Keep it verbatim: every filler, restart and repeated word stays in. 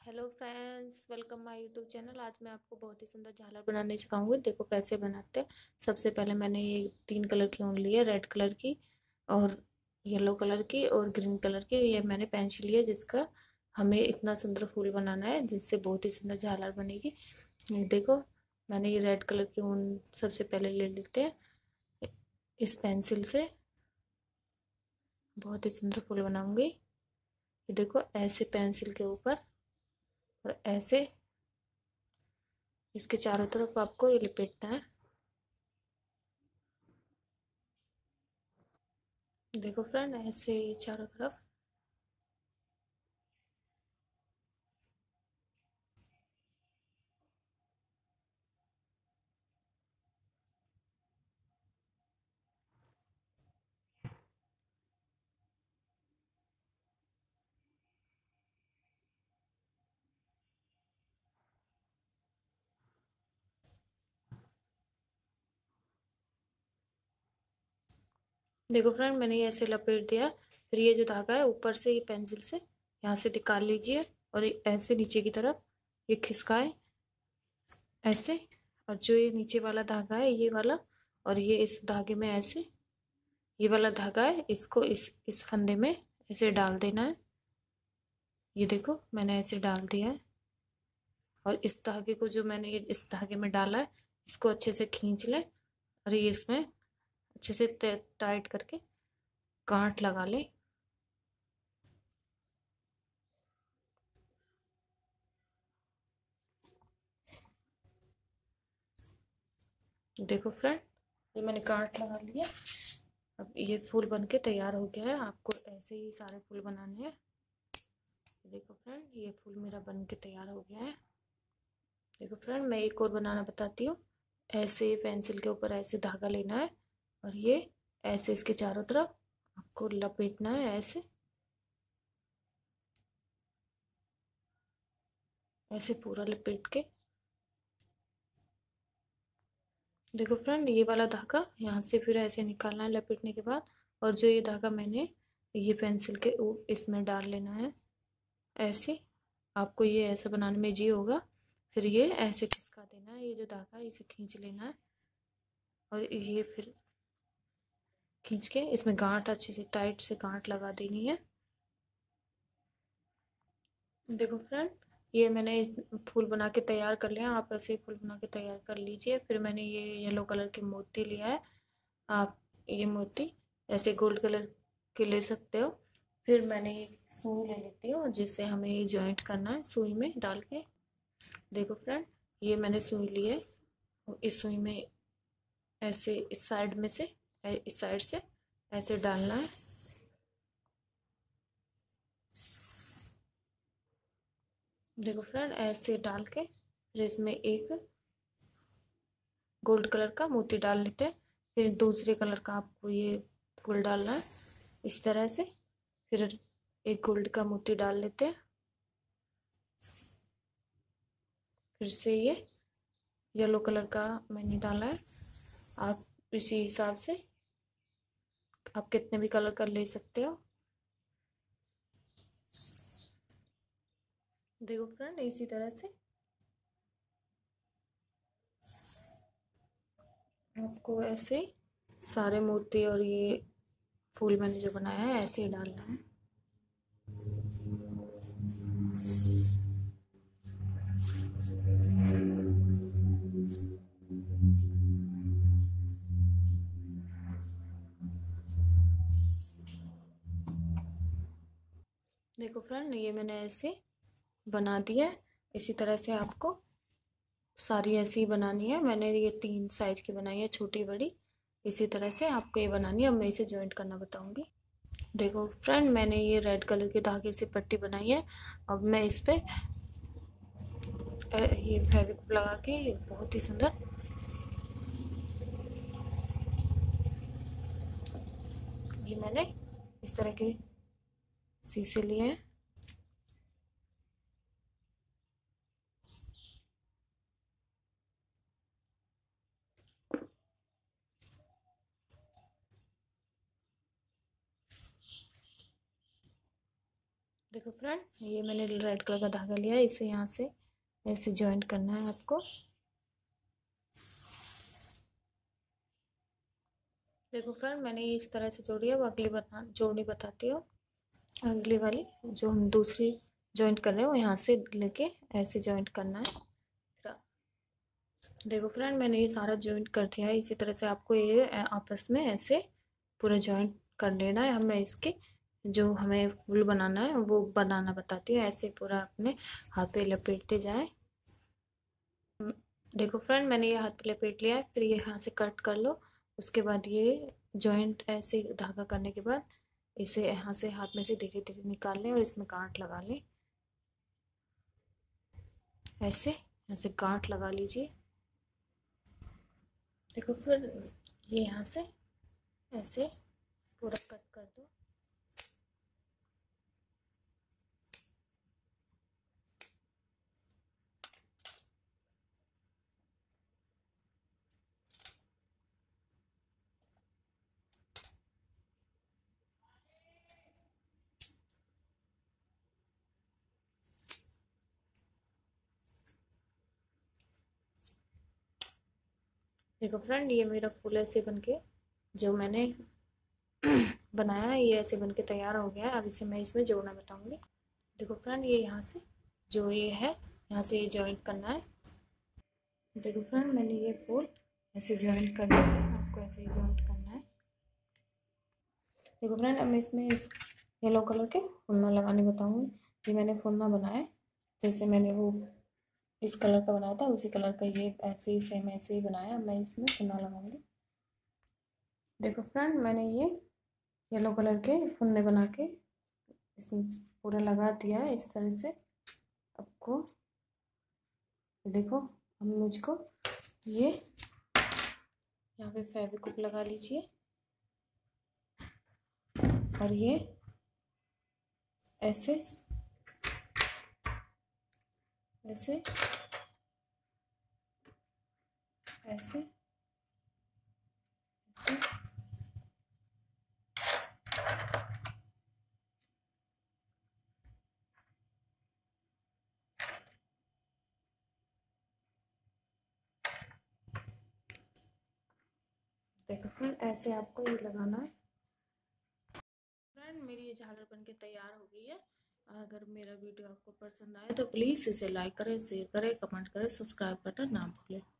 Hello friends, welcome my YouTube channel. आज मैं आपको बहुत ही सुंदर झालर बनाने सिखाऊंगी। देखो कैसे बनाते हैं। सबसे पहले मैंने ये तीन कलर की ऊन ली है, रेड कलर की और येलो कलर की और ग्रीन कलर की। ये मैंने पेंसिल ली है जिसका हमें इतना सुंदर फूल बनाना है जिससे बहुत ही सुंदर झालर बनेगी। देखो मैंने ये रेड कलर की ऊन सबसे पहले ले लेते हैं। इस पेंसिल से बहुत ही सुंदर फूल बनाऊंगी। ये देखो ऐसे पेंसिल के ऊपर और ऐसे इसके चारों तरफ आपको ये लपेटना है। देखो फ्रेंड ऐसे ही चारों तरफ। देखो फ्रेंड मैंने ये ऐसे लपेट दिया। फिर ये जो धागा है ऊपर से ये पेंसिल से यहाँ से निकाल लीजिए और ये ऐसे नीचे की तरफ ये खिसकाए ऐसे। और जो ये नीचे वाला धागा है ये वाला और ये इस धागे में ऐसे ये वाला धागा है, इसको इस इस फंदे में ऐसे डाल देना है। ये देखो मैंने ऐसे डाल दिया है और इस धागे को जो मैंने ये इस धागे में डाला है इसको अच्छे से खींच ले और ये इसमें अच्छे से टाइट करके गांठ लगा ले। देखो फ्रेंड ये मैंने गांठ लगा लिया। अब ये फूल बनके तैयार हो गया है। आपको ऐसे ही सारे फूल बनाने हैं। देखो फ्रेंड ये फूल मेरा बन के तैयार हो गया है। देखो फ्रेंड मैं एक और बनाना बताती हूँ। ऐसे पेंसिल के ऊपर ऐसे धागा लेना है और ये ऐसे इसके चारों तरफ आपको लपेटना है ऐसे ऐसे पूरा लपेट के। देखो फ्रेंड ये वाला धागा यहाँ से फिर ऐसे निकालना है लपेटने के बाद। और जो ये धागा मैंने ये पेंसिल के इसमें डाल लेना है ऐसे। आपको ये ऐसा बनाने में जी होगा। फिर ये ऐसे खिसका देना है, ये जो धागा है इसे खींच लेना है और ये फिर खींच के इसमें गांठ अच्छे से टाइट से गांठ लगा देनी है। देखो फ्रेंड ये मैंने इस फूल बना के तैयार कर लिया। आप ऐसे ही फूल बना के तैयार कर लीजिए। फिर मैंने ये येलो कलर के मोती लिया है। आप ये मोती ऐसे गोल्ड कलर के ले सकते हो। फिर मैंने ये सुई ले लेती हूँ जिससे हमें ये जॉइंट करना है सुई में डाल के। देखो फ्रेंड ये मैंने सुई ली है। इस सुई में ऐसे इस साइड में से इस साइड से ऐसे डालना है। देखो फ्रेंड ऐसे डाल के फिर इसमें एक गोल्ड कलर का मोती डाल लेते हैं। फिर दूसरे कलर का आपको ये फूल डालना है इस तरह से। फिर एक गोल्ड का मोती डाल लेते हैं। फिर से ये येलो कलर का मैंने डाला है। आप इसी हिसाब से आप कितने भी कलर का ले सकते हो। देखो फ्रेंड इसी तरह से आपको ऐसे सारे मोती और ये फूल मैंने जो बनाया है ऐसे ही डालना है। देखो फ्रेंड ये मैंने ऐसे बना दिया है। इसी तरह से आपको सारी ऐसी ही बनानी है। मैंने ये तीन साइज की बनाई है, छोटी बड़ी। इसी तरह से आपको ये बनानी है। अब मैं इसे जॉइंट करना बताऊंगी। देखो फ्रेंड मैंने ये रेड कलर के धागे से पट्टी बनाई है। अब मैं इस पे ये फेविक लगा के बहुत ही सुंदर ये मैंने इस तरह के शीशे लिए हैं। देखो फ्रेंड, ये मैंने रेड कलर का धागा लिया है, इसे यहाँ से ऐसे जॉइंट करना है आपको। देखो फ्रेंड, मैंने ये इस तरह से जोड़ी है। अब अगली बता जोड़नी बताती हूँ। अगली वाली जो हम दूसरी जॉइंट कर रहे हैं वो यहाँ से लेके ऐसे जॉइंट करना है। देखो फ्रेंड, मैंने ये सारा जॉइंट कर दिया है। इसी तरह से आपको ये आपस में ऐसे पूरा जॉइंट कर लेना है। हमें इसके जो हमें फूल बनाना है वो बनाना बताती हूँ। ऐसे पूरा अपने हाथ पे लपेटते जाए। देखो फ्रेंड, मैंने ये हाथ पे लपेट लिया है। फिर ये यहाँ से कट कर लो। उसके बाद ये जॉइंट ऐसे धागा करने के बाद इसे यहाँ से हाथ में से धीरे धीरे निकाल लें और इसमें गांठ लगा लें। ऐसे ऐसे गांठ लगा लीजिए। देखो फिर ये यहाँ से ऐसे पूरा कट कर दो। देखो फ्रेंड, ये मेरा फूल ऐसे बनके जो मैंने बनाया है ये ऐसे बनके तैयार हो गया है। अब इसे मैं इसमें जोड़ना बताऊंगी। देखो फ्रेंड, ये यहाँ से जो ये है यहाँ से ये जॉइंट करना है। देखो फ्रेंड, मैंने ये फूल ऐसे जॉइंट कर लिया है। आपको ऐसे ही जॉइंट करना है। देखो फ्रेंड, अब मैं इसमें इस येलो कलर के फुन्ना लगाने बताऊंगी। ये मैंने फुन्ना बनाया है, जैसे मैंने वो इस कलर का बनाया था उसी कलर का ये ऐसे ही सेम ऐसे ही बनाया। मैं इसमें फुन्ना लगाऊंगी। देखो फ्रेंड, मैंने ये येलो कलर के फुन्ने बना के इसमें पूरा लगा दिया है इस तरह से। आपको देखो, अब मुझको ये यहाँ पे फेविक्विक लगा लीजिए और ये ऐसे ऐसे ऐसे ऐसे देखो फ्रेंड, ऐसे आपको ये लगाना है। फ्रेंड, मेरी ये झालर बन के तैयार हो गई है। अगर मेरा वीडियो आपको पसंद आए तो प्लीज़ इसे लाइक करें, शेयर करें, कमेंट करें, सब्सक्राइब बटन ना भूलें।